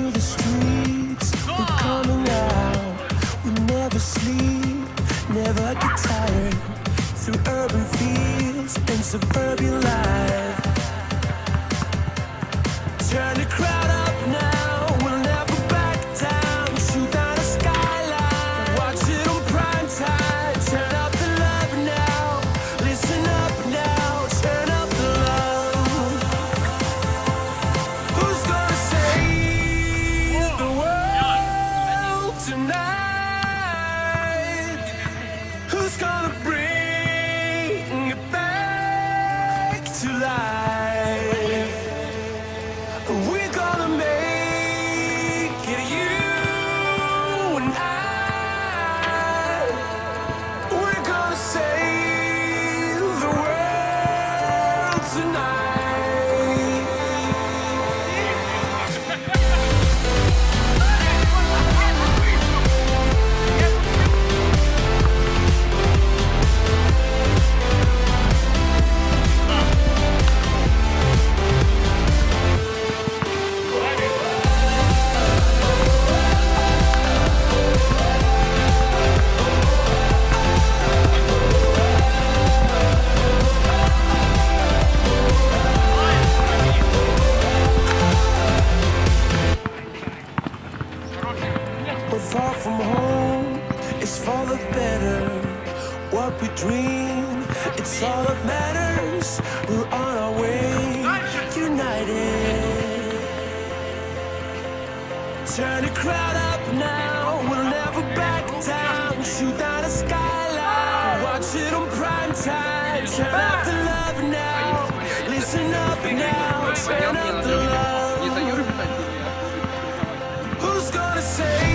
through the streets, we're coming out. We never sleep, never get tired. Through urban fields and suburban life. Turn the crowd up now, we'll never back down. Shoot down a skyline, watch it on prime time. Turn up the love now, listen up now, turn up the love. Who's gonna save the world tonight? Who's gonna bring it back to life? We're gonna make it, you and I. We're gonna save the world tonight. We're far from home, it's for the better. What we dream, it's all that matters. We're on our way, united. Turn the crowd up now, we'll never back down. Shoot down a skyline, watch it on prime time. Turn up the love now, listen up now, turn up the love. Who's gonna say